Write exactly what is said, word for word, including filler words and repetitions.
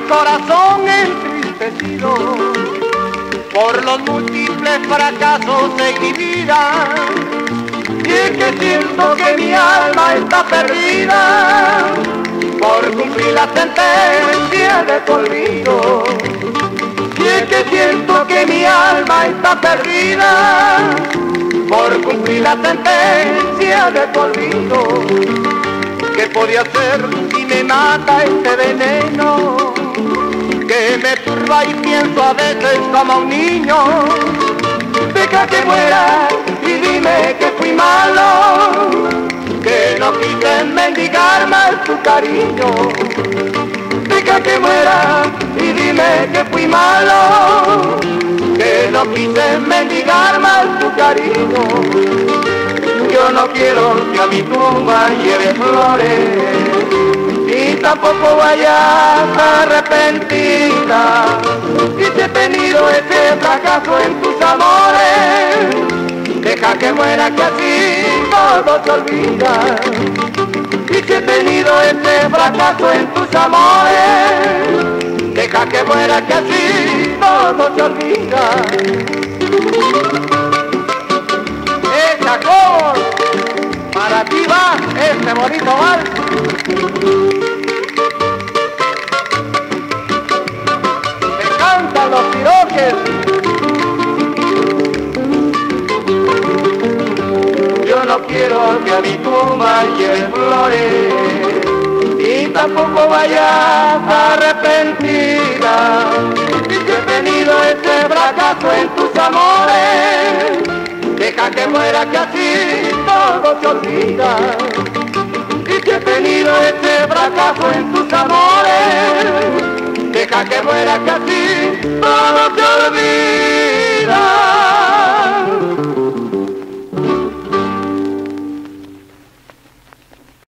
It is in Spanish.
corazón entristecido por los múltiples fracasos de mi vida. Y es que siento que mi alma está perdida por cumplir la sentencia de tu olvido. Y es que siento que mi alma está perdida por cumplir la sentencia de tu olvido. ¿Qué podía hacer si me mata este veneno que me turba y pienso a veces como un niño? Deja que muera y dime que fui malo, que no quise mendigar más tu cariño. Deja que muera y dime que fui malo, que no quise mendigar más tu cariño. Yo no quiero que a mi tumba lleve flores, ni tampoco vayas arrepentida. Si te he tenido ese fracaso en tus amores, deja que muera que así todo se olvida. Si te he tenido ese fracaso en tus amores, deja que muera que así todo se olvida. Chacón, para ti va este bonito vals. Me cantan los piroques. Yo no quiero que a mi tumba lleven flores, y tampoco vayas arrepentida. Si te he tenido ese fracaso en tus amores, deja que muera que así todo se olvida. Y que he tenido ese fracaso en tus amores, deja que muera que así todo se olvida.